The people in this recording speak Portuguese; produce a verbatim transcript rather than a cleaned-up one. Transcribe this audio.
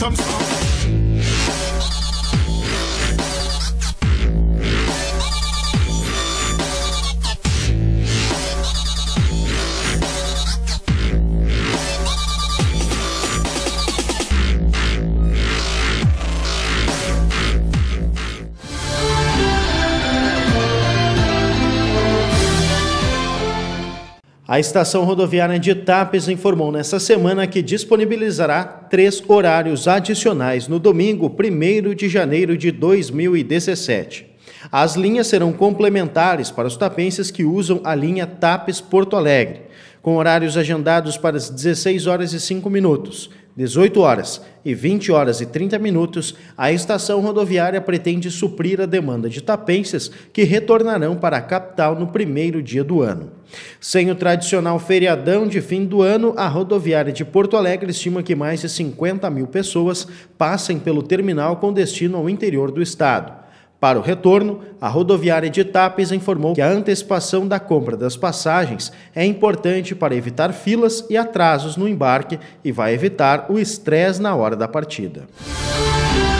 system stop. A estação rodoviária de Tapes informou nesta semana que disponibilizará três horários adicionais no domingo, primeiro de janeiro de dois mil e dezessete. As linhas serão complementares para os tapenses que usam a linha Tapes-Porto Alegre, com horários agendados para as dezesseis horas e cinco minutos, dezoito horas e vinte horas e trinta minutos. A estação rodoviária pretende suprir a demanda de tapenses que retornarão para a capital no primeiro dia do ano. Sem o tradicional feriadão de fim do ano, a rodoviária de Porto Alegre estima que mais de cinquenta mil pessoas passem pelo terminal com destino ao interior do estado. Para o retorno, a rodoviária de Tapes informou que a antecipação da compra das passagens é importante para evitar filas e atrasos no embarque e vai evitar o estresse na hora da partida.